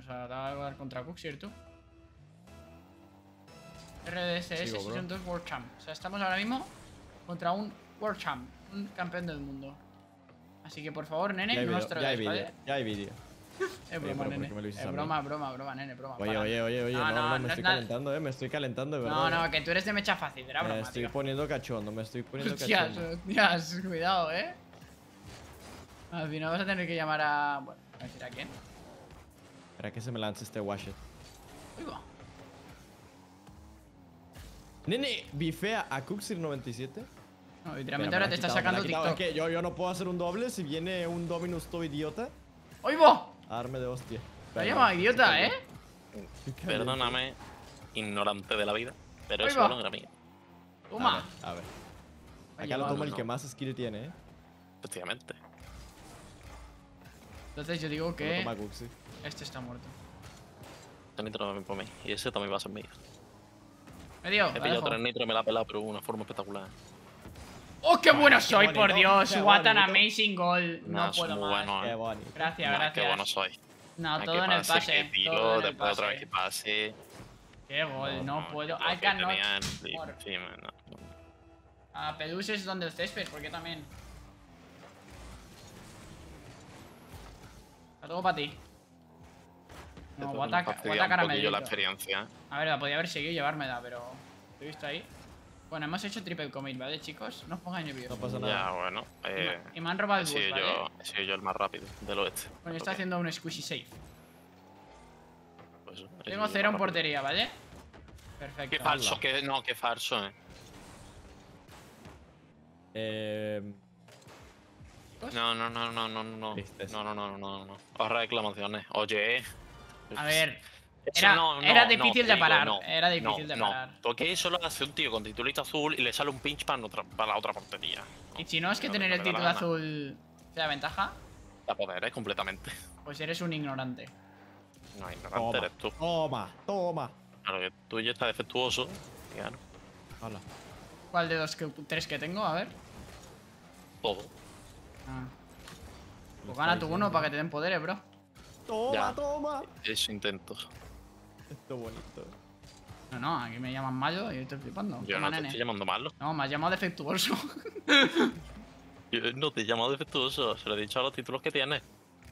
a dar contra Cuxir, tú. RDSS Season 2 World Champ. O sea, estamos ahora mismo contra un World Champ, un campeón del mundo. Así que por favor, nene, no nos traigáis, ¿vale? Ya hay vídeo. Es broma, nene. Es broma, nene, broma. Oye, no, me estoy calentando, me estoy calentando, de verdad. No, que tú eres de mecha fácil, era broma. Me estoy poniendo cachondo, Hostias, cuidado, Al final vas a tener que llamar a... Bueno, a decir a quién. Espera que se me lance este washet. Uy, va. Nene, bifea a Cuxir97. No, literalmente ahora te está sacando TikTok. Es que yo no puedo hacer un doble si viene un Dominus todo idiota. ¡Uy, va! A darme de hostia. Te ha llamado idiota, Perdóname, ignorante de la vida, pero Ahí eso va. no era mío. Toma. A ver. Acá lo toma el que más skill tiene, Efectivamente. Entonces yo digo Lo que toma Cuxir. este está muerto. Este nitro no me por mí, y ese también va a ser mío. Medio, He pillado 3 nitros y me la ha pelado, pero de una forma espectacular. ¡Oh, qué bueno soy, bonito, por Dios! qué What an bonito. amazing goal. No Nah, puedo muy más. bueno, Qué bonito. Gracias, Nah, gracias. qué bueno soy. No, Nah, todo que en el pase. que tiro, Todo en el después otra vez que pase. pase. Qué gol, no puedo. que I cannot. tenía el flip, more. sí, no. A Pedus es donde el césped, porque también. Está todo para ti. No, Esto guata me fastidia un cara poquillo la experiencia. A ver, la podía haber seguido y llevármela, pero. Te he visto ahí. Bueno, hemos hecho triple commit, ¿vale, chicos? No os pongáis nerviosos. No pasa Ya, nada. bueno. Y me han robado He el bus, sido, ¿vale? he sido yo el más rápido del oeste. Bueno, está haciendo un squishy safe. Pues, Tengo 0 en portería, ¿vale? Perfecto. Qué falso, qué falso, No. Tristes. No. Os reclamaciones. Oye. A ver. Eso Era difícil de digo, parar. no, Era difícil de parar. Porque eso lo hace un tío con titulito azul y le sale un pinch para la otra portería. Y si no es que No, tener no el me da la título gana. azul te da ventaja, Da poder, completamente. pues eres un ignorante. No, ignorante eres tú. Toma. Claro que tú ya estás defectuoso. Claro, Hala. ¿Cuál de los tres que tengo? A ver. todo. Ah. Pues gana tu uno para que te den poderes, bro. Ya. Toma. Eso intento. Esto bonito. No, aquí me llaman malo y yo estoy flipando. Yo Toma, no te nene. estoy llamando malo. No, me has llamado defectuoso. Yo no te he llamado defectuoso. Se lo he dicho a los títulos que tienes.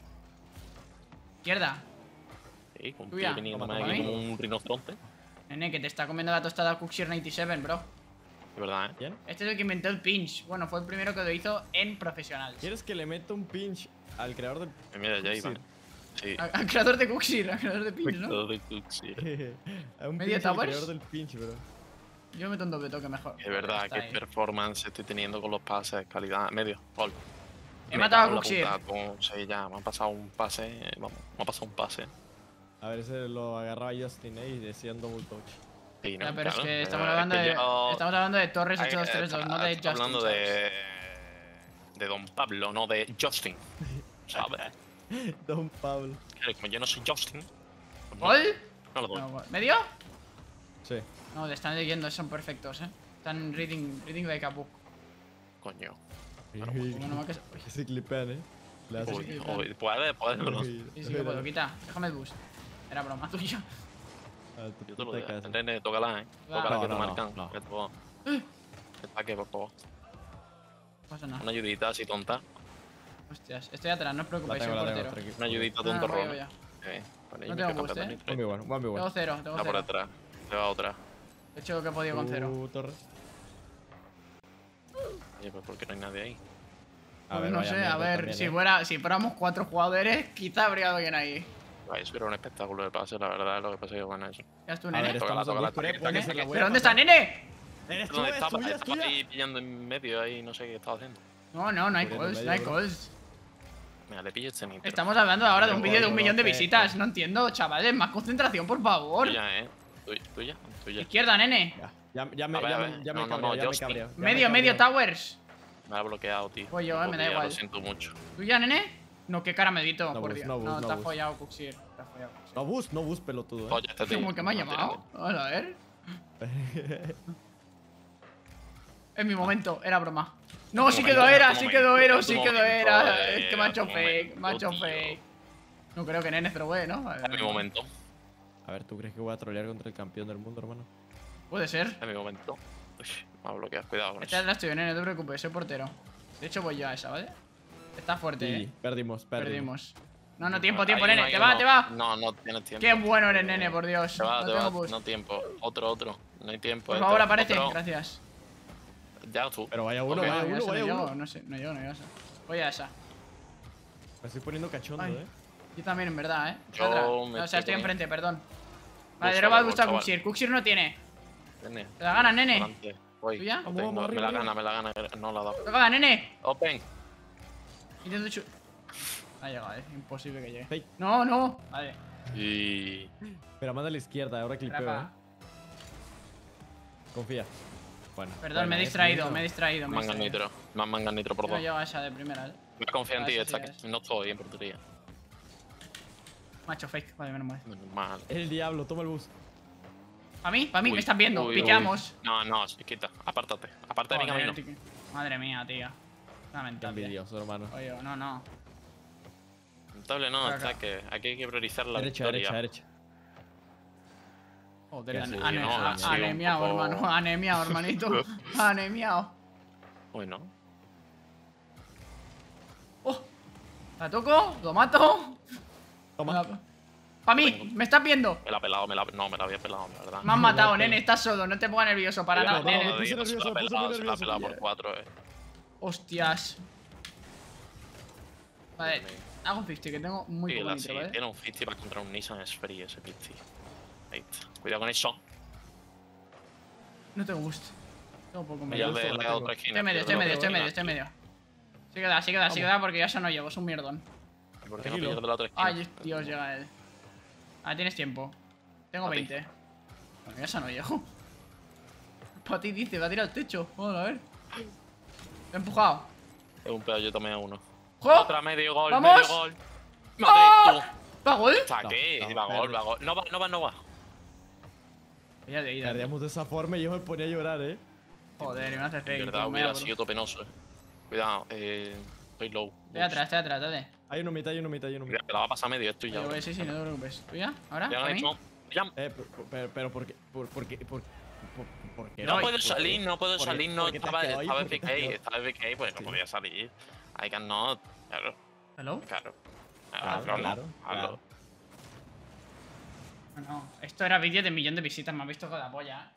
Izquierda. Sí, con un Tuya. tío viniéndome Toma, aquí toma. como un rinoceronte. Nene, que te está comiendo la tostada Cuxir 97, bro. De verdad, ¿Quién? Este es el que inventó el pinch. Bueno, fue el primero que lo hizo en profesional. ¿Quieres que le meta un pinch al creador del... Mira, ya Cuxir? iba. Sí. Al creador de Cuxir, al creador de pinch, ¿no? Todo de Cuxir. A un ¿Medio pinch al towers? creador del pinch, bro. Yo meto un doble toque mejor. Es verdad, Está qué ahí. performance estoy teniendo con los pases, calidad, medio, gol. He Me matado a cago en la Cuxir. puta, sí, ya, me ha pasado un pase, vamos, me ha pasado un pase. A ver, ese lo agarraba Justin y decía un double touch. Sí, ¿no? Ya, pero Claro, es que estamos es hablando que de. yo- Estamos hablando de Torres Ay, 8232, no de Justin. hablando ¿sabes? de Don Pablo, no de Justin. ¿Sabes? Don Pablo. Claro, como yo no soy Justin, pues ¿Gol? no lo doy. No, gol. ¿Medio? Sí. No, le están leyendo, son perfectos, Están reading like a book. Coño. Bueno, no, que... Que se clipean, Le haces... Uy, puede, ¿no? Sí, yo puedo, quita. Déjame el boost. Era broma tuya. Yo te lo digo. Nene, tócala, Va. Tócala que No, te no, marcan. no. Que te puedo- Ataque, por favor. No pasa nada. Una ayudita así tonta. Hostias, estoy atrás, no os preocupéis, soy La tengo, portero. tranquilo. Una ayudita Ah, tonta, voy, Ron. voy ya. Vale, No me tengo quedo boost, campeón de One v one, one v Tengo one. cero, tengo Está por cero. detrás. Te va otra. He hecho lo que he podido con cero. Torres. Oye, pues porque no hay nadie ahí. Pues no vaya sé, mierda a ver, también, si fuéramos 4 jugadores, quizá habría alguien ahí. Eso era un espectáculo de pase, la verdad, lo que pasa es que bueno eso. Ya es tu A nene. ver, estamos Tócala, aquí, tócala, puede que se tócala. la voy a ¿Pero dónde pasar. está, nene? Eres tú, ¿Dónde es estaba? tuya, es Estaba tuya. ahí pillando en medio ahí, no sé qué estaba haciendo. No, no hay Corriendo calls, medio, no hay bro. calls. Mira, le pillo este nitro. Estamos hablando ahora de un vídeo de 1 millón de no sé. visitas. No entiendo, chavales. Más concentración, por favor. Tuya, tuya. Izquierda, nene. Ya me A ver, cabreo, no, ya me Justin. cabreo. Medio towers. Me ha bloqueado, tío. Pues yo, No me da podía, igual. Lo siento mucho. ¿Tuya, nene? No, qué cara medito, No por bus, Dios. no bus, No, no te ha bus. follado Cuxir. Te ha follado Cuxir. No bus, pelotudo. Oye, este tío. ¿Cómo que me ha no, llamado? tírate. A ver. Es mi momento, era broma. No, sí Tu que lo momento, era, tu sí que lo momento, era, tu sí que lo momento, era. Es que me ha hecho tu fake, me ha momento, hecho tío. fake. No creo que Nene throwe, ¿no? Es mi momento. A ver, ¿tú crees que voy a trolear contra el campeón del mundo, hermano? Puede ser. Es mi momento. Uy, me va a bloquear, cuidado con Esta eso. es la estoy, Nene, no te preocupes, soy portero. De hecho, voy yo a esa, ¿vale? Está fuerte, Sí, perdimos. No, tiempo, Ahí Nene, hay te va, uno. te va. No, no tienes tiempo. Qué bueno eres, Nene, por Dios. Te va, No te tengo va. boost. No tiempo. Otro. No hay tiempo. Por favor, aparece. Otro. Gracias. Ya tú. Pero vaya uno, Ok. vaya No, uno, esa vaya no llego, uno. no sé, no llego a esa. Voy a esa. Me estoy poniendo cachondo, Ay. eh. Yo también, en verdad, Yo Otra. me O sea, estoy estoy poniendo- enfrente, perdón. Vale, Voy de va a chaval, gustar voy, Cuxir. Cuxir no tiene. Nene. ¿Te la gana, Nene? Adelante. Voy. ¿Tuya? No Vamos, tengo- vamos, me la arriba, gana. No la ha dado. ¿Te la gana, Nene? Open. Intento chu... Ha llegado, imposible que llegue. Hey. No. Vale. Y. Mira, manda a la izquierda, ahora clipeo, Rafa. Confía. Bueno. Perdón, me he distraído, me he distraído. Mangan nitro. Más mangan nitro por No dos. llego a esa de primera, Me confío en Ah, ti, eso esta sí que es. no estoy en portería. Macho fake, vale, menos mal. Menos mal. Es el diablo, toma el bus. ¿Para mí? Uy, Me están viendo. uy, Piqueamos. uy. No, quita. Apártate. Aparte de mi Joder, camino. tío. Madre mía, tío. Qué Lamentable. envidioso, hermano. Oye, no. Lamentable no, Por está acá. que aquí hay que priorizar la Derecha, victoria. derecha. Joder, Que sí, no, ha sido un anemiao, poco- hermano. Anemiao, hermanito. Anemiao. Bueno, Oh, la toco, lo mato. Toma. Para mí, me estás viendo. me la ha pelado, no, me la había pelado, la verdad. Me han matado, nene. Estás solo. No te pongas nervioso para nada, no, nene. me puse nervioso, se la ha me puse pelado, muy se la ha nervioso, pelado pilla. por 4, Hostias. Vale, hago un 50 que tengo muy Sí, poco la nitro, sí, ¿vale? tiene un 50 para contra un Nissan Spree ese 50. Ahí está. Cuidado con eso. No tengo boost. Tengo poco Ya medio. le he la dado tengo. otra esquina. Estoy medio. Sí queda, porque ya eso no llego, es un mierdón. ¿Por qué no Tranquilo. pillas de la otra esquina? Ay, Dios, llega él. Ah, tienes tiempo. Tengo A ti. 20. Bueno, ya eso no llego. Para ti dice, va a tirar al techo. Vamos a ver. Te he empujado. Es un pedo, yo tomé a uno. ¡Jo! Otra medio gol, ¡Vamos! medio gol. ¡Ah! Madrid, ¿Va gol? tú. Saqué, No, va gol, perdí. va gol. No va. Ya de ida. Perdíamos de esa forma y yo me ponía a llorar, eh. Joder, y me hace En fake. verdad tío, hubiera bro. sido todo penoso, Cuidado, estoy low. Estoy atrás, dale. Hay uno mitad, hay uno mitad, hay uno mitad. Mira, te la va a pasar medio, estoy ya. Oye, sí, no te preocupes. ¿Tú ya? ¿Ahora? Ya lo ¿Para han mí? hecho. Ya. Pero ¿por qué? ¿Por qué? No No, puedo salir, no puedo porque- salir, no porque te has estaba quedado ahí, FK, porque te has quedado. estaba FK, pues no Sí. podía salir. I cannot. Claro, ¿Hello? claro. Claro, Claro, claro, no. claro. No, esto era vídeo de 1.000.000 de visitas, me has visto con la polla.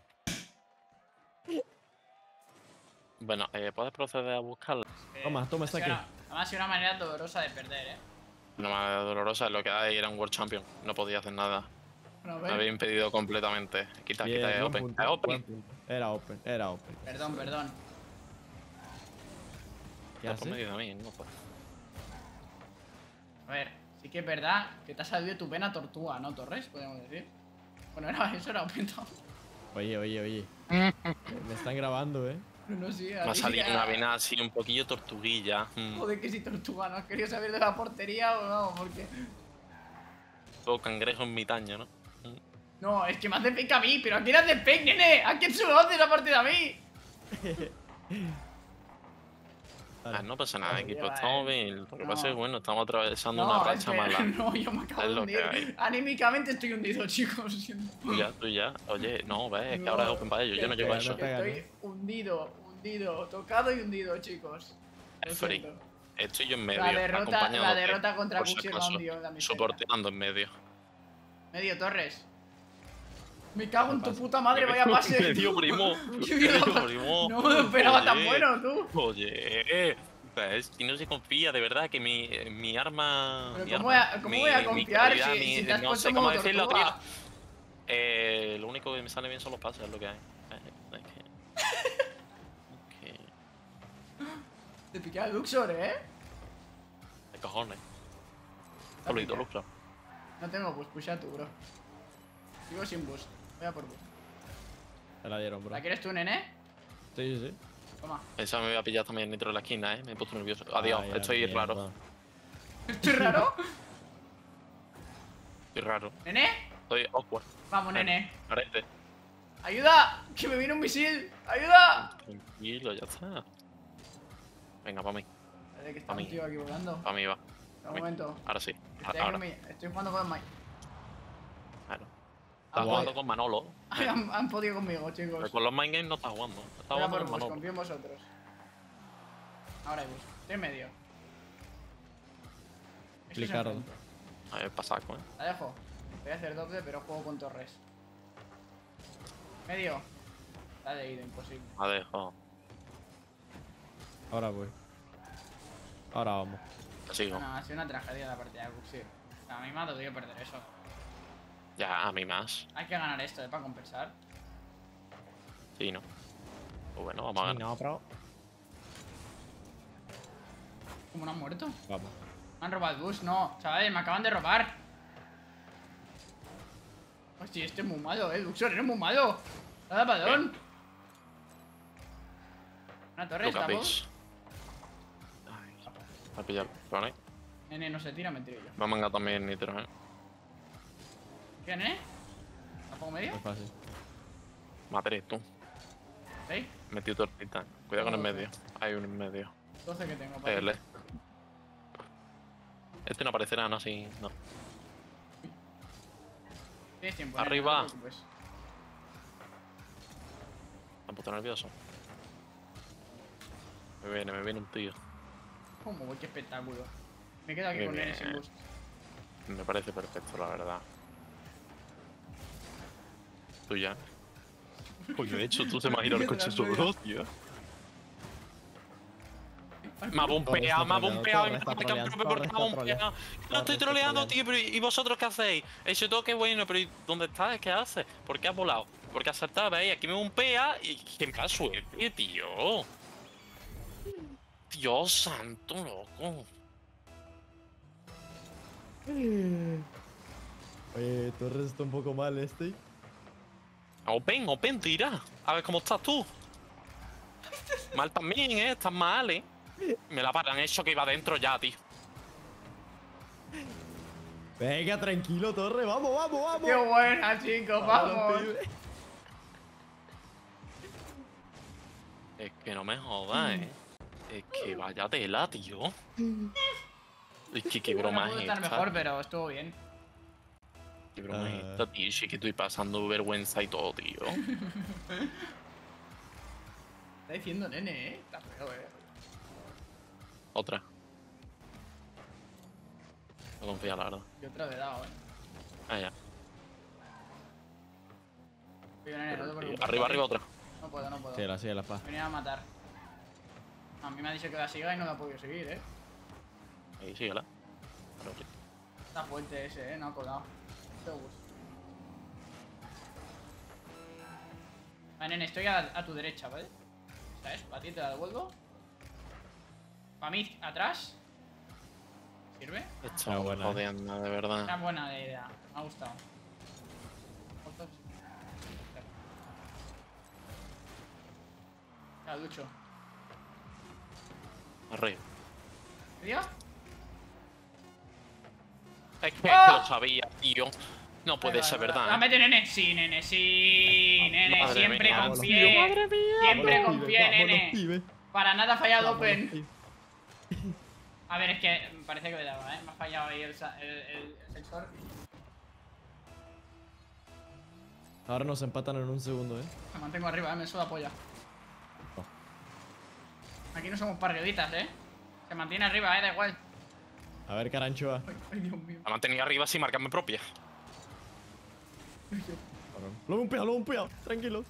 Bueno, puedes proceder a buscarla. Toma, toma, Ha está sido aquí. Además ha sido una manera dolorosa de perder, Una manera dolorosa, lo que hay era un World Champion. No podía hacer nada. Bueno, a Me había ver. impedido completamente. Quita, Bien, quita, buen open. punto, Open. buen punto. Era open. Perdón. ¿Qué Está por hace? medio de mí, no puedo. A ver, sí que es verdad que te ha salido tu pena tortuga, ¿no, Torres? Podríamos decir. Bueno, eso era penta. Oye. Me están grabando, eh. No, sí, Me ha salido una vena así un poquillo tortuguilla. Joder, que si tortuga, ¿no has querido saber de la portería o no? Porque... Todo cangrejo en mi taño, ¿no? No, es que me hace fake a mí, pero ¿a quién hace fake, nene? ¿A quién se lo hace la partida a mí? Vale. No pasa nada, Oye, equipo. vale. Estamos bien. Lo que No. pasa es que, bueno, estamos atravesando No, una es racha que- mala. no, yo me acabo Es de lo que hundir. hay. Anímicamente estoy hundido, chicos. Siento. Tú ya. Oye, no, ves, es que No, ahora es open para ellos. Yo no llego a pega, eso. no pega. Estoy hundido, tocado y hundido, chicos. Lo Es free. siento. Estoy yo en medio. La acompañándote, derrota contra por si Cuxir acaso, me hundió en la miseria. soporteando en medio. Medio Torres. Me cago en tu pasa? puta madre, vaya pase. Medio primo. Yo Medio iba- primo. No me lo esperaba tan Oye. bueno, tú. Oye, ves, y no se confía, de verdad, que mi arma. Pero mi ¿cómo arma, voy a- cómo mi- voy a mi confiar calidad, si te has no puesto sé cómo modo decirlo, tortuga? tío. Lo único que me sale bien son los pases, es lo que hay. Es que. Te piqué al Luxor, ¿eh? De cojones. Solito, Luxor. No tengo boost, pusha tú, bro. Sigo sin boost. Voy a por boost. Me la dieron, bro. ¿La quieres tú, nene? Sí. Toma. Esa me voy a pillar también nitro en la esquina, Me he puesto nervioso. Adiós, Ay, estoy mierda. raro. ¿Estoy raro? Estoy raro. ¿Nene? Estoy awkward. Vamos, nene. Arete. ¡Ayuda! ¡Que me viene un misil! ¡Ayuda! Tranquilo, ya está. Venga, pa' mí. Vale, que está A mí. un tío aquí volando. Pa' mí va. Un momento. Ahora sí. Está Estoy jugando con Mike. Claro. Estás jugando con Manolo. Han podido conmigo, chicos. Pero con los mind games no estás jugando. Estás jugando con Manolo. Confío en vosotros. Ahora hay bus. Estoy en medio. Explicaron. A ver, pasaco, La dejo. Voy a hacer doble, pero juego con torres. Medio. La de ida, imposible. La dejo. Ahora voy. Ahora vamos. Te sigo. No, ha sido una tragedia la partida de Buxir. A mí me ha dolido perder eso. Ya, a mí más. Hay que ganar esto, para compensar. Sí, ¿no? Pues bueno, vamos a ganar. No, bro. ¿Cómo no han muerto? Vamos. Me han robado el bus, no. Chavales, me acaban de robar. Hostia, este es muy malo, Luxor, eres muy malo. Nada, padrón. Una torre, estamos. A pillar, ¿vale? Nene, no se tira, me tiro yo. Me ha mangado también nitro, ¿Qué, nene? ¿La pongo medio? Es fácil. Madre, tú. ¿6? Metí tortita. Cuidado con el medio. Hay uno en medio. 12 que tengo, para L. Este no aparecerá, no, así. No. Tienes tiempo. Arriba. No te preocupes. Me he puesto nervioso. Me viene un tío. ¿Cómo voy? Qué espectáculo. Me quedo aquí Muy con bien. nene sin boost. Me parece perfecto, la verdad. Tú ya. Oye, de hecho, tú se me has ido el coche solo, tío. Me ha bumpeado, me ha bumpeado y me ha bumpeado. No estoy troleando, tío, pero ¿y vosotros qué hacéis? Ese toque bueno, pero ¿dónde estás? ¿Qué haces? ¿Por qué has volado? ¿Por qué has saltado? ¿Veis? Aquí me bumpea y que me da suerte, tío. Dios santo, loco. Oye, Torres está un poco mal este. Open, tira. A ver cómo estás tú. Mal también, estás mal, Me la paran eso que iba adentro ya, tío. Venga, tranquilo, Torre, vamos, vamos, vamos. ¡Qué buena, chicos! ¡Vamos! Es que no me jodas, Es que vaya tela, tío. Es que qué broma Pudo es estar esta. mejor, pero estuvo bien. Qué broma es esta, tío. Sí que estoy pasando vergüenza y todo, tío. Está diciendo nene, Está feo, Otra. No confía, la verdad. Y otra de dado, Ah, ya. Oye, nene, no te preocupes. Arriba, otra. No puedo. Sí, la paz. Venía a matar. A mí me ha dicho que la siga y no la he podido seguir, Ahí, síguela. Pero sí. Está fuerte ese, no ha colado. Te gusta. Vale, nene, estoy a tu derecha, ¿vale? ¿Sabes? Para ti te la devuelvo. Para mí, atrás. ¿Sirve? Está buena. Jodiendo, de verdad. Está buena la idea. Me ha gustado. Ya, Lucho. Arriba. ¿Medio? Es que lo sabía, tío. No puede ser verdad. La mete, nene. Sí, nene, sí. Nene, Madre siempre mía. confié. Madre mía. Siempre confié, nene. Pibe. Para nada ha fallado Open. A ver, es que parece que me daba, Me ha fallado ahí el sensor. Ahora nos empatan en un segundo, Me mantengo arriba, me suda polla. Aquí no somos pargueditas, Se mantiene arriba, da igual. A ver, Caranchoa. Ay, Dios mío. La mantenía arriba sin marcarme propia. Lo he bumpeado, tranquilos.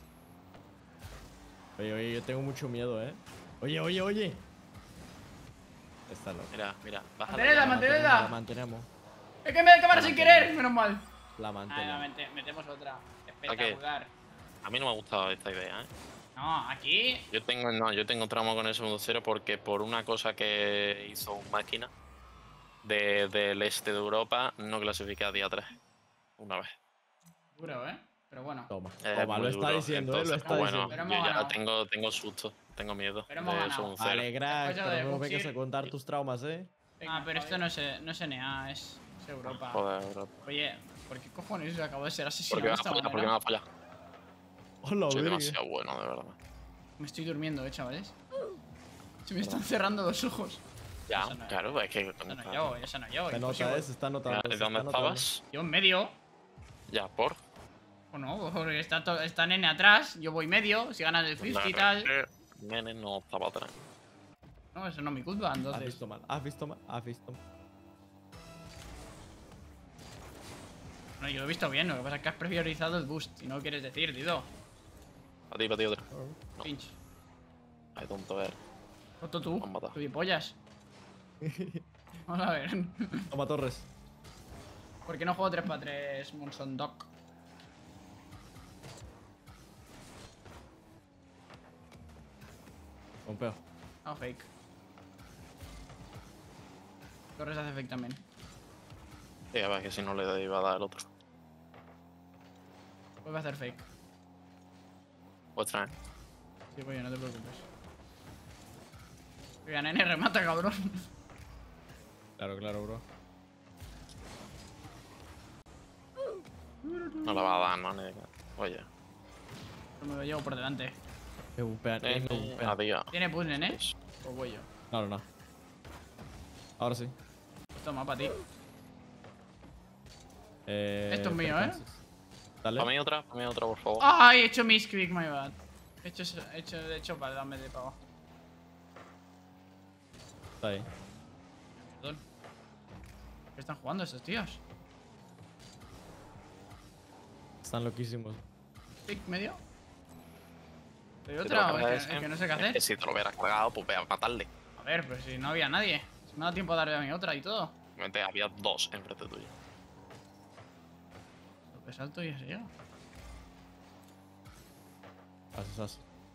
Oye, yo tengo mucho miedo, Oye. Está loco. Mira, Mantenedla, La mantenedla. mantenemos. Es que me da cámara sin querer, menos mal. La mantenemos. Metemos otra. Espectacular. A mí no me ha gustado esta idea, No, aquí. Yo tengo trauma con el segundo cero porque por una cosa que hizo un máquina del este de Europa no clasifiqué a día 3. Una vez. Duro, Pero bueno. Toma, Muy lo está duro. diciendo, Entonces, lo está bueno, diciendo. Pero yo hemos ya ganado. tengo susto, tengo miedo Pero hemos del ganado. segundo cero. Vale, crack, Después de pero no me Buxir. vengas a contar tus traumas, Ah, pero esto no es NA, es Europa. Joder, Europa. Oye, ¿por qué cojones acabo de ser ¿Por qué asesinado me de ha esta fallado? ¿Por qué me manera? ha fallado? Hola, Soy verga. demasiado bueno, de verdad. Me estoy durmiendo, chavales. Se me están cerrando los ojos. Ya, Esa no- claro, es que. Esa no llevo, esa no llevo. Se imposible. nota, se está notando. ¿Y se dónde está notando. estabas? Yo en medio. Ya, por. Bueno, porque está Nene atrás, yo voy medio, si ganan el 50 y tal. Nene no estaba atrás. No, eso no es mi culpa, Has entonces. visto mal, has visto mal, has visto mal. No, yo lo he visto bien, lo que pasa es que has priorizado el boost y no lo quieres decir, Dido. A ti, otro. No. Pinch. Ay, tonto, ver. Roto tú, Me han matado. tú pollas. Vamos a ver. Toma Torres. ¿Por qué no juego 3x3 Monson Doc? Pompeo. No, fake. Torres hace fake también. Sí, a ver, que si no le iba a dar el otro. Vuelve a hacer fake. What's that? Sí, pollo, no te preocupes. Oiga, Nene, remata, cabrón. Claro, claro, bro. No le va a dar, no, nene. Oye. Me lo llevo por delante. Me bupean, me bupean. Adiós. ¿Tiene push, Nene? O voy yo. No, no, no. Ahora sí. Pues toma, para ti. Esto es mío, ¿eh? Dale. Para mí otra, por favor. ¡Ay! He hecho misclick, my bad. He hecho para darme de pavo. Está ahí. Perdón. ¿Qué están jugando estos tíos? Están loquísimos. ¿Pick medio? ¿Hay Si te otra lo o cargas, es que no sé qué hacer? Si te lo hubieras cargado, pues ve a matarle. A ver, pero si no había nadie. Si me ha dado tiempo a darle a mi otra y todo. Realmente había dos enfrente tuyo. Lo que salto y así llega. Haces.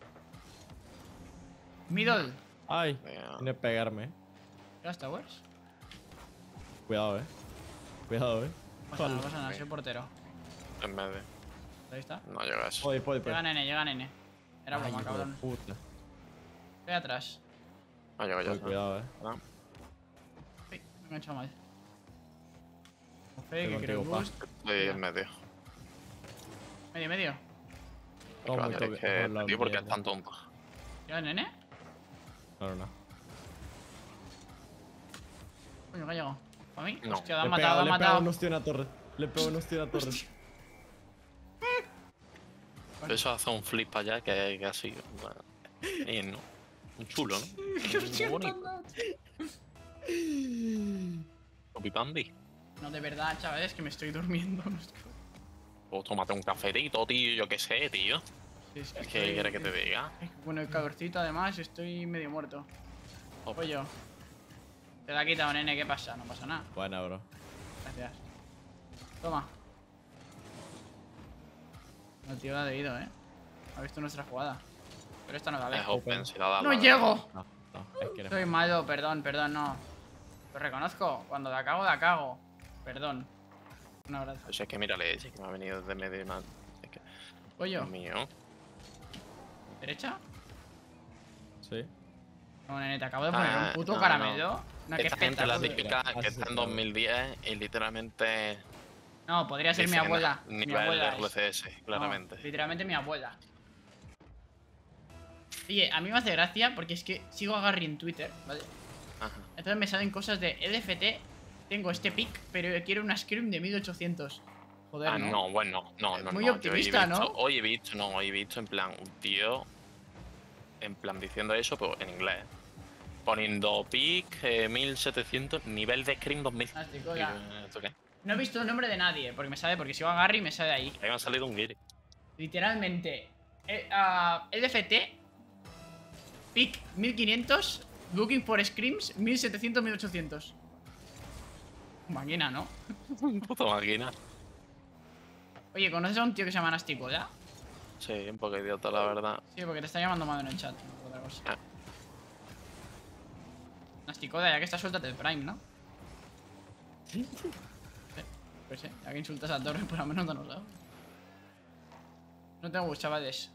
Middle. Ay, Venga. viene a pegarme. ¿Las towers? Cuidado, Cuidado, No pasa nada, soy portero. En medio. Ahí está. No llega eso. Puede. Llega Nene. Era broma, Ay, hijo de cabrón. puta. Ve atrás. No llega ya. Cuidado, Ah, Ay, me he enganchado mal. Estoy Fake, creo contigo, boost. Estoy en medio. Medio. Todo muy Es que, tío, porque es tan tonto. ¿Llega Nene? No. Coño, que ha llegado. ¿Para mí? No. Hostia, lo han Le matado, lo han pego matado. un hostia a una torre. Le pego un hostia a una torre. Eso hace un flip para allá que así. Bueno, y no. Un chulo, ¿no? Muy bonito. Copy-pandi. No, de verdad, chavales, que me estoy durmiendo. O tómate un cafetito, tío, yo qué sé, tío. Sí, es ¿Qué estoy- quieres que te diga? Bueno, el calorcito además, estoy medio muerto. Oh. Pollo. Te la ha quitado, Nene, ¿qué pasa? No pasa nada. Buena, bro. Gracias. Toma. El tío la ha debido, Ha visto nuestra jugada. Pero esta no vale. Es open, si la das. ¡No la llego! No, es que eres Soy malo, perdón, no. Lo reconozco. Cuando la cago. Perdón. Un abrazo. Pues es que mírale, es que me ha venido desde medio y mal. Es que, Pollo. Dios mío. ¿Derecha? Sí. No, Nene, te acabo de poner un puto no, caramelo. Una que Esta gente la espectacular. típica que está en 2010 y literalmente. No, podría ser mi dicen abuela. Mi Nivel abuela de es. RCS, claramente. No, literalmente mi abuela. Oye, a mí me hace gracia porque es que sigo a Garry en Twitter, ¿vale? Ajá. Entonces me salen cosas de LFT. Tengo este pick, pero quiero una scrim de 1800. Joder, Ah, ¿no? no, bueno, no. Muy Yo optimista, he visto, ¿no? Hoy he visto en plan un tío. En plan diciendo eso, pero en inglés. Poniendo pick 1700, nivel de screen 2000. Fantástico, Digo, ya. ¿esto qué? No he visto el nombre de nadie, porque me sale, porque sigo a Garry y me sale ahí. Ahí me ha salido un guiri. Literalmente. LFT. Pick 1500. Looking for scrims 1700, 1800. Máquina, ¿no? Puta máquina. Oye, ¿conoces a un tío que se llama Nastico, ya? Sí, un poco idiota, la verdad. Sí, porque te está llamando mal en el chat, no por otra cosa. Ah. Nasticoda, ya que está suéltate el Prime, ¿no? Sí. Pues sí, ya que insultas a Torres, por lo menos danos algo. No tengo bus, chavales.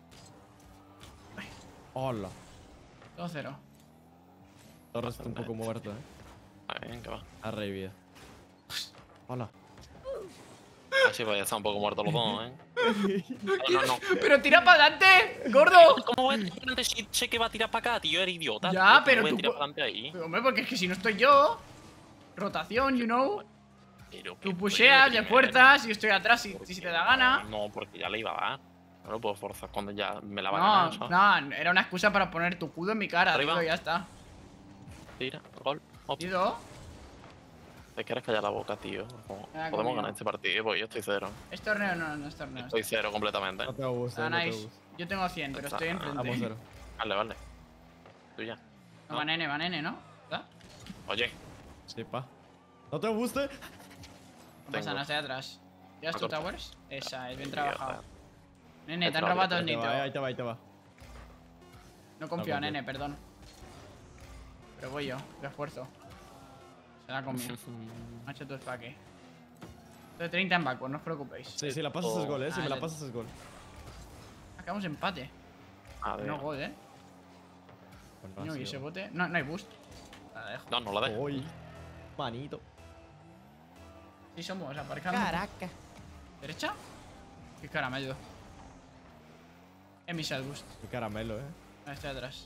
Hola. Todo cero. Torres está un poco muerto, Venga, va. Ha revivido. Hola. Así pues ya está un poco muerto los dos, No. ¡Pero tira para adelante, gordo! ¿Cómo voy a tirar para adelante si sé que va a tirar para acá, tío? Eres idiota. Ya, tío. pero ¿Cómo voy tú... a tirar para adelante ahí? Pero, hombre, porque es que si no estoy yo... Rotación, you know. Pero Tú que pusheas, estoy le de fuerzas y yo estoy atrás si te da gana. No, porque ya le iba a dar. No lo puedo forzar cuando ya me la va a No, ganar, ¿sabes? no, era una excusa para poner tu cudo en mi cara, Arriba. tío, ya está. Tira, gol. Hop. Tío, Te quieres callar la boca, tío. Ah, Podemos conmigo. ganar este partido, porque yo estoy cero. ¿es torneo? No es torneo. Estoy cero completamente. No te gusta, Ah, no te nice. gusta. Yo tengo 100, pero estoy Vamos enfrente. cero. Vale. Tú ya. No, va nene, ¿no? ¿Verdad? Oye, Sí, pa. ¿No te guste? No pasa Tengo. nada, estoy atrás. ¿Llevas tu towers? Esa, es bien Idiota. trabajado. Nene, te han Entrado, robado todo el Ahí te nito. va, ahí te va, ahí te va. No confío, confío. nene, perdón. Pero voy yo, de esfuerzo. Se la ha comido. Me ha hecho todo el paque. Estoy 30 en backward, no os preocupéis. Sí, si la pasas es gol, si me la pasas es gol. Acabamos empate. a ver. No gol, Pues No, ha y sido. ese bote. No, no hay boost. La dejo. No la dejo. Uy, manito. Sí somos, aparcando. Caraca. ¿Derecha? Qué caramelo. Missile boost. Qué caramelo, Estoy atrás.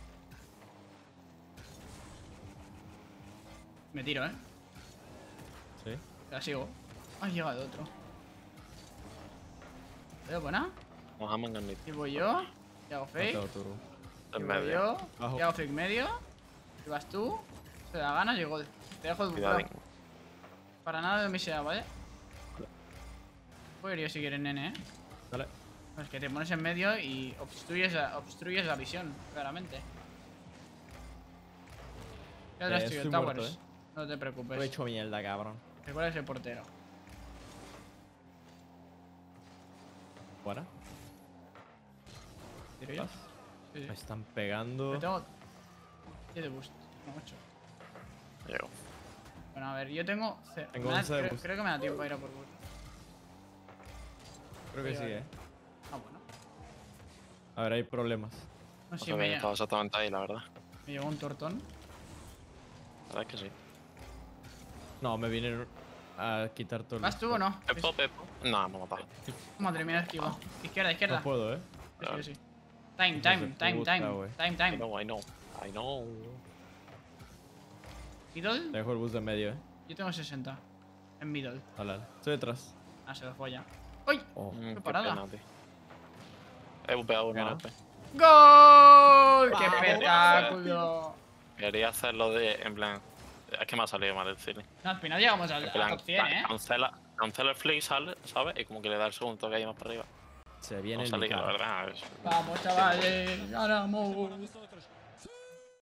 Me tiro, Sí. La sigo. Ha llegado otro. ¿Veo buena? Nos vamos a ganar. Y voy yo. Y hago fake. Mateo, tú. Y En voy medio. yo. Bajo. Y hago fake medio. Y vas tú. Se da ganas y gol. Te dejo el Cuidado. buffalo. Para nada de misión, ¿vale? Puedo ir yo si quieres, nene, Dale. Es que te pones en medio y obstruyes la visión, claramente. Ya atrás tuyo, estoy Towers. muerto, No te Lo he preocupes. hecho mierda, cabrón. Recuerda ese portero. Buena. ¿Tiro yo? ¿Vas? Sí, sí. Me están pegando. Pero tengo 7 boost, no 8. Llego. Bueno, a ver, yo tengo... Tengo 11 de creo, boost. creo que me da tiempo a ir a por boost. Creo que sí, Ah, bueno. A ver, hay problemas. No, sí, No sé, estaba exactamente ahí, la verdad. me llegó un tortón. La verdad es que sí. No, me vienen a quitar todo el... ¿Vas tú o no? Pepo. No, me ha matado. Madre mía, esquivo. Izquierda. No puedo, Sí. Time. I know. Middle, Te dejo el bus de medio, yo tengo 60. En middle. Dale. Estoy detrás. Ah, se lo folla. ¡Uy! Oh. Qué parada. pena, tío. He bupeado una Gana. vez. ¡Gol! ¡Qué Vamos. espectáculo! Quería hacerlo de, en plan... Es que me ha salido mal el cine. No, al final llegamos al En plan, top 100, cancela el flick, ¿sabes? Y como que le da el segundo toque ahí más para arriba. Se viene No el salí, la Mikado. verdad. Vamos, chavales, ganamos.